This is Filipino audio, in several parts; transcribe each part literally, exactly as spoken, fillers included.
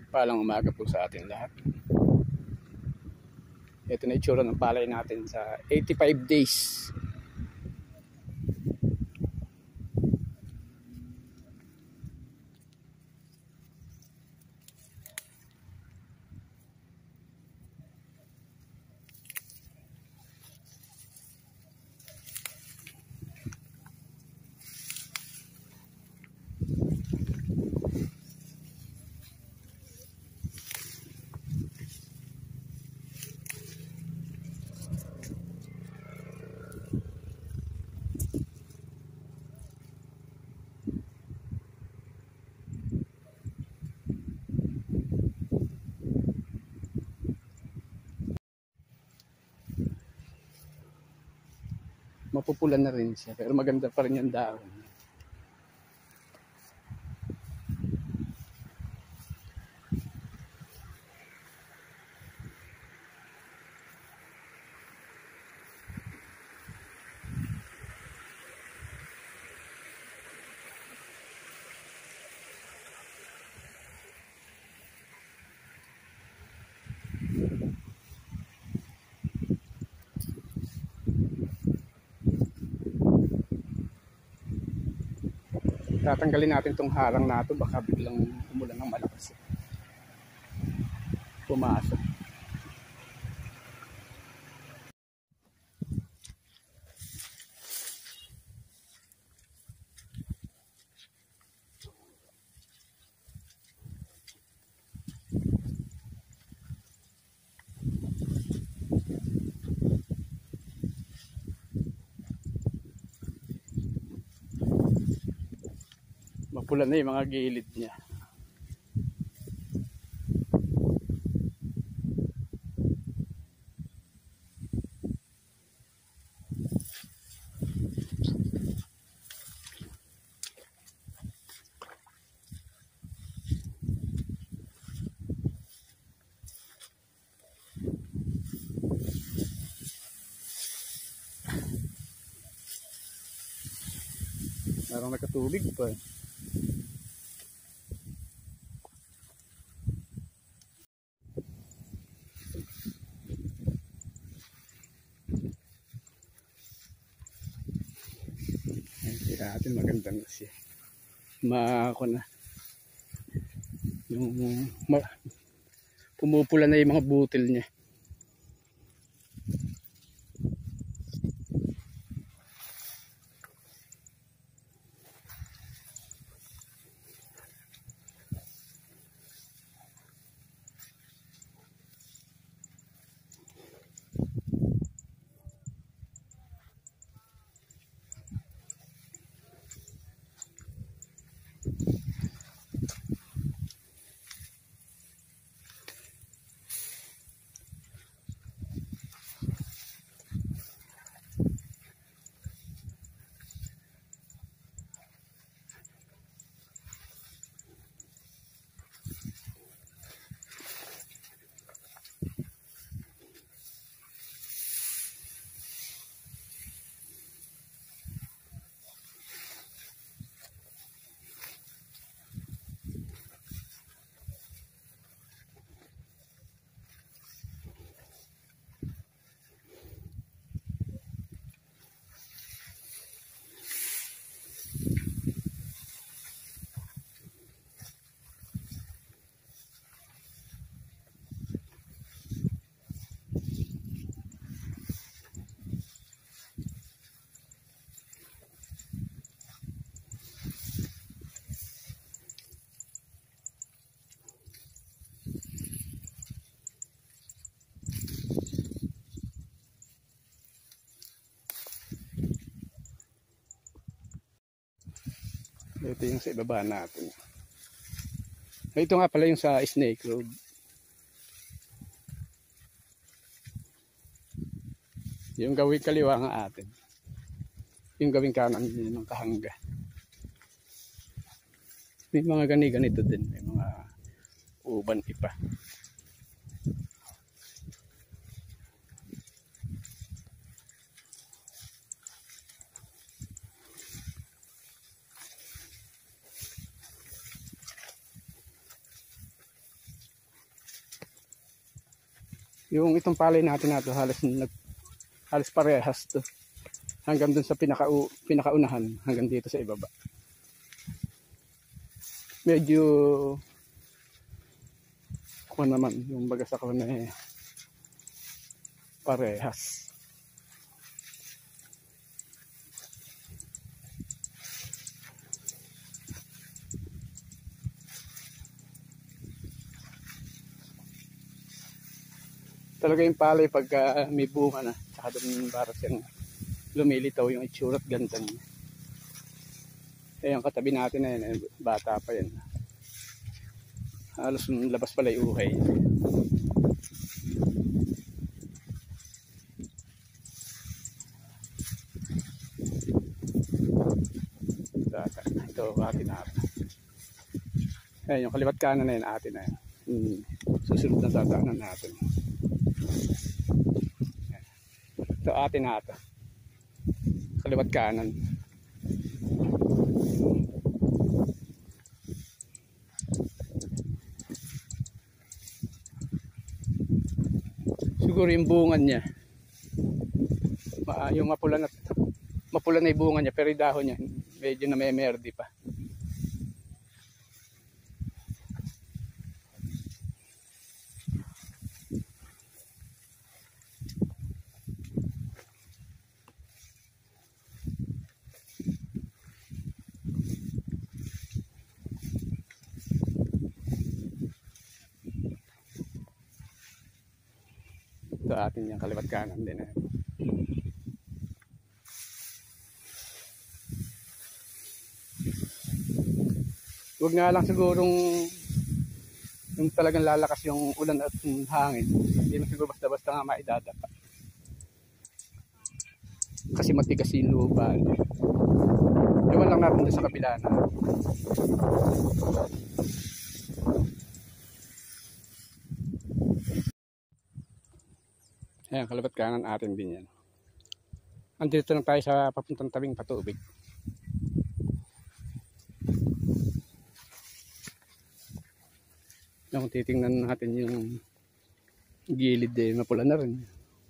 Palang umaga po sa atin lahat. Ito na itsura ng palay natin sa eighty-five days. Mapupulan na rin siya pero maganda pa rin yung dahon. Tatanggalin natin tong harang na ito, baka biglang umulan ng malakas. Pumasok. Mapula na yung mga gilid niya. Parang nakatubig pa eh. Natin maganda na siya. Maako na. Yung ma, pumupula na yung mga butil niya. Ito yung sa ibaba natin. Ito nga pala yung sa Snake Road. Yung gawing kaliwa nga atin. Yung gawing kanan din ng Kahanga. May mga gani-ganito din. May mga uban ipa. Yung itong palay natin na to, halos, nag, halos parehas to. Hanggang dun sa pinaka, pinakaunahan, hanggang dito sa ibaba. Medyo kung naman, yung bagas ako na eh, parehas. Talaga yung palay pagka may bunga na, tsaka doon para siyang lumilitaw yung itsura at ganda niya. Eh yung katabi natin na yun, bata pa yan. Halos labas pala yung uhay. Bata, ito atin natin. Eh yung kaliwat kanan na yun atin na yun. Hmm. Susunod na dadaanan natin. Ito atin na ito. Kaliwat kanan. Siguro yung bunga niya. Yung mapula na mapula na yung bunga niya, pero yung dahon niya medyo na may merde pa. Ito atin yung kaliwat kanan din eh. Huwag nga lang sigurong yung talagang lalakas yung ulan at hangin. Hindi mo siguro basta-basta nga maidadapa. Kasi matigas yung lupa. Ewan lang natin sa kabila na. Ayan, kaliwat kanan atin din yan. Andito lang tayo sa papuntang tabing patubig. Kung titingnan natin yung gilid eh, mapula na rin.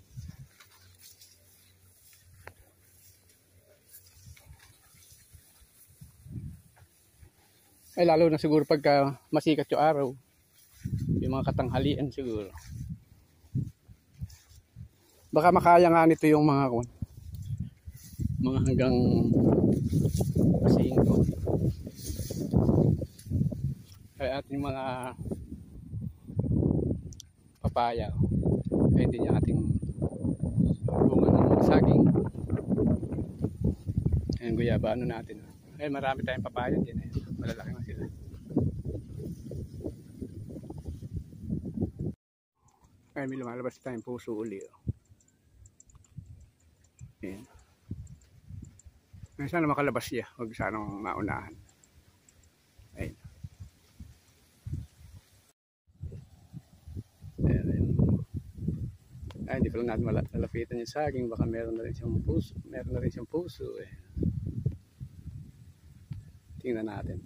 Ay lalo na siguro pagka masikat yung araw. Yung mga katanghalian siguro. Baka makaya nga nito yung mga mga hanggang pasingko. Kaya ating mga papaya. Kaya din yung ating bunga ng saging. Ayan, guyaba ano natin. Ay marami tayong papaya din eh. Malalaki na sila. Ay may lumalabas tayong puso uli. Oh. Ayan. Sana makalabas siya. Huwag sanang maunahan. Ayan. Ayan, ayan. Ay, hindi pa lang natin malalapitan yung saging. Baka meron na rin siyang puso. Meron na rin siyang puso. Eh. Tingnan natin.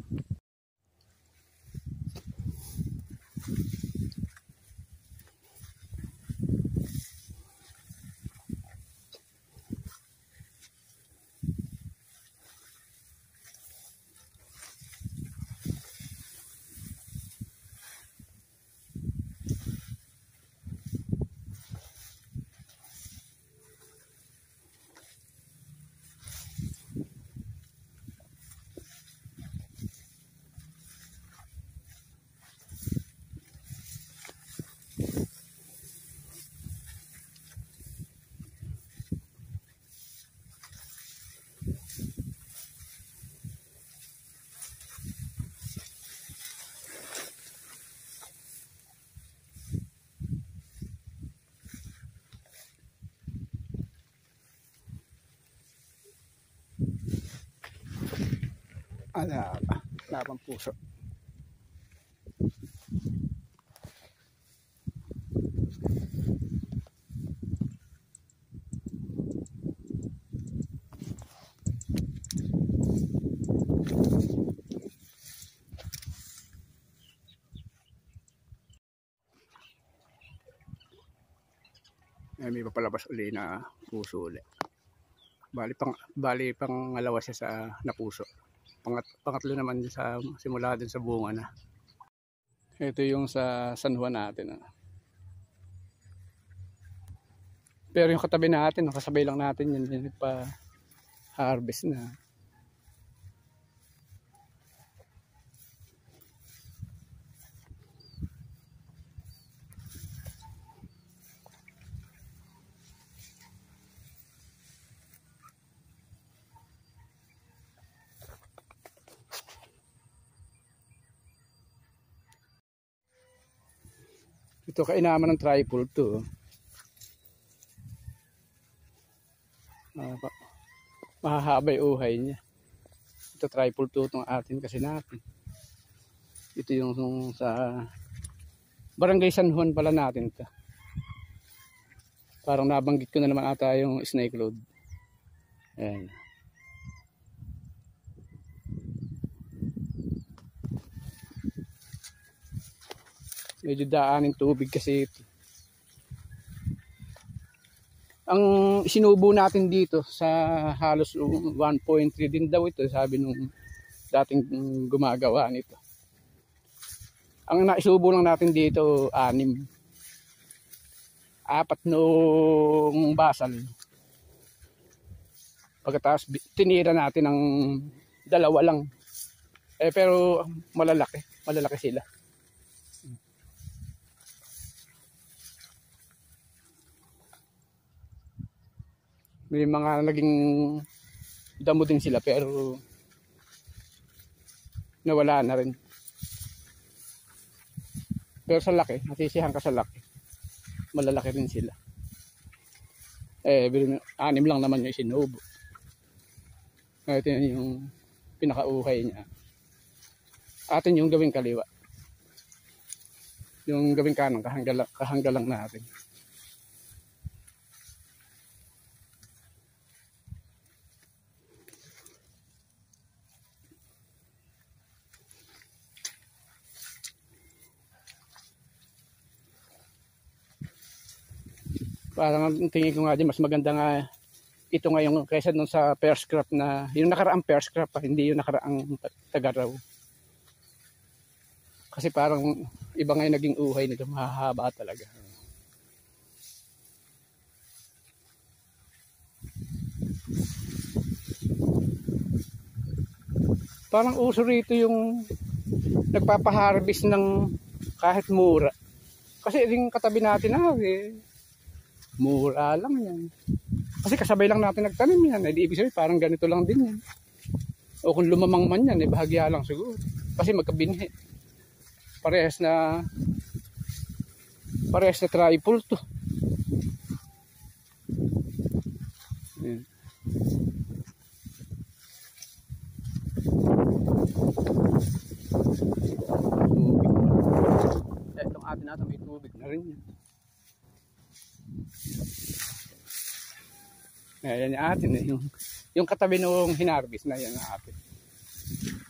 Ala, labang puso. Eh, may papalabas uli na puso uli. Bali pang bali pang alawa siya sa napuso. Pangat, pangatlo naman sa simula din sa bunga na. Ito yung sa San Juan natin. Ah. Pero yung katabi natin, nakasabay lang natin yun, yung nagpa-harvest na. Ito kainaman ng tripod to. Uh, mahahabay uhay niya. Ito tripod to itong atin kasi natin. Ito yung, yung sa Barangay San Juan pala natin to. Parang nabanggit ko na naman ata yung snake load. Ayan. Medyo daanin tubig kasi ito. Ang sinubo natin dito sa halos one point three din daw ito, sabi nung dating gumagawa nito. Ang naisubo lang natin dito, anim. Apat nung basal. Pagkatapos tinira natin ng dalawa lang. Eh pero malalaki, malalaki sila. May mga naging damo din sila pero nawala na rin. Pero sa laki, nasisihan ka sa laki. Malalaki rin sila. Eh, anim lang naman yung sinubo. Ito yung pinakauhay niya. Atin yung gawing kaliwa. Yung gawing kanan, kahanggalang, kahanggalang natin. Parang tingin ko nga din mas maganda nga ito ngayon kaysa nung sa first crop na yung nakaraang first crop pa, hindi yung nakaraang tagaraw. Kasi parang iba ngayon naging uhay nito, mahahaba talaga. Parang uso rito yung nagpapaharvest ng kahit mura. Kasi yung katabi natin na eh, mura lang yan. Kasi kasabay lang natin nagtanim yan. Eh, di ibig sabihin parang ganito lang din yan. O kung lumamang man yan, eh, bahagya lang siguro. Kasi magkabinhi. Parehas na parehas na triple to. Yan. Tubig. Eh, itong atin natin may tubig na rin yan. Ayan yung atin, yung, yung katabi nung hinarvest na yan atin.